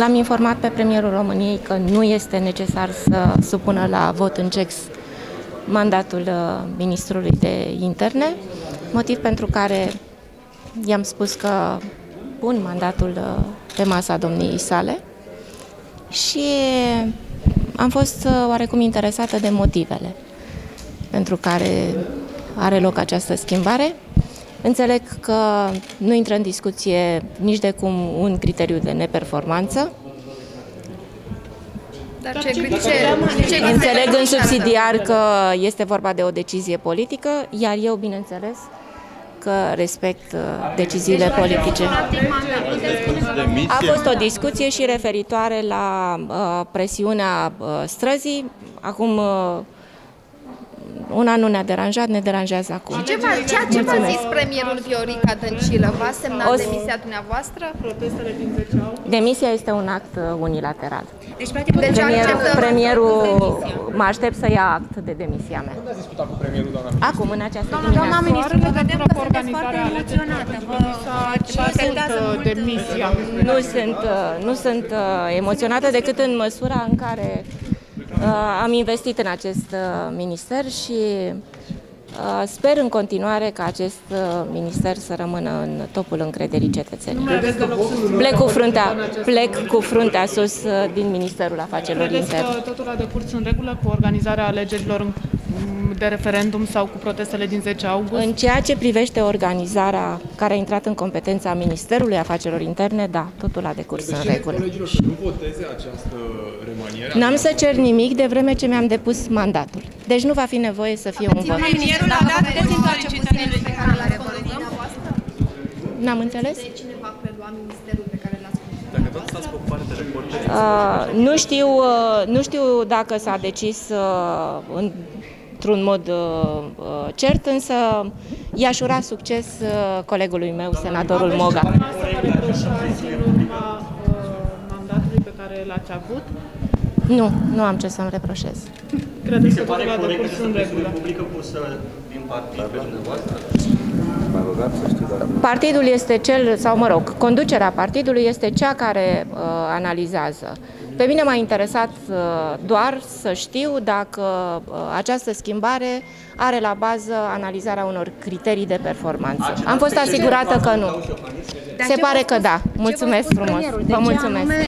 L-am informat pe premierul României că nu este necesar să supună la vot în CEX mandatul ministrului de interne, motiv pentru care i-am spus că pun mandatul pe masa domniei sale și am fost oarecum interesată de motivele pentru care are loc această schimbare. Înțeleg că nu intră în discuție nici de cum un criteriu de neperformanță. Înțeleg în subsidiar că este vorba de o decizie politică, iar eu, bineînțeles, că respect deciziile politice. A fost o discuție și referitoare la presiunea străzii. Acum una nu ne-a deranjat, ne deranjează acum. Ce v-a zis premierul Viorica Dăncilă? V-a semnat demisia dumneavoastră? Demisia este un act unilateral. Deci, practic, premierul, mă aștept să ia act de demisia mea. Când ați discutat cu premierul, doamna ministru? Acum, în această dimineață. Doamna ministru, vă vedem că sunteți foarte emoționată. Nu sunt emoționată decât în măsura în care am investit în acest minister și sper în continuare ca acest minister să rămână în topul încrederii cetățenilor. Plec cu fruntea sus din Ministerul Afacerilor Interne. Credeți că totul a decurs în regulă cu organizarea alegerilor de referendum sau cu protestele din 10 august? În ceea ce privește organizarea care a intrat în competența Ministerului Afacerilor Interne, da, totul a decurs în regulă. Colegilor să nu voteze această remaniere? N-am să cer nimic de vreme ce mi-am depus mandatul. Deci nu va fi nevoie să fie un vot. Premierul a dat puteți pe care l-ați condus dumneavoastră? N-am înțeles? De cine va prelua ministerul pe care l-ați condus? Dacă tot stați pe parte reporteri... Nu știu dacă s-a decis într-un mod cert, însă i-aș ura succes colegului meu, senatorul Moga. Reproșați în urma mandatului pe care l-ați avut? Nu am ce să-mi reproșez. Credeți că totul a decurs în regulă? Partidul este cel, sau mă rog, conducerea partidului este cea care analizează. Pe mine m-a interesat doar să știu dacă această schimbare are la bază analizarea unor criterii de performanță. Am fost asigurată că nu. Se pare că da. Mulțumesc frumos. Vă mulțumesc.